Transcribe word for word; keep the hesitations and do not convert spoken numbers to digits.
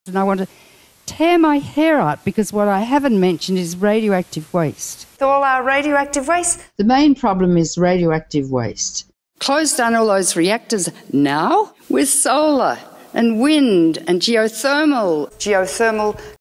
And I want to tear my hair out because what I haven't mentioned is radioactive waste. All our radioactive waste? The main problem is radioactive waste. Close down all those reactors now with solar and wind and geothermal. Geothermal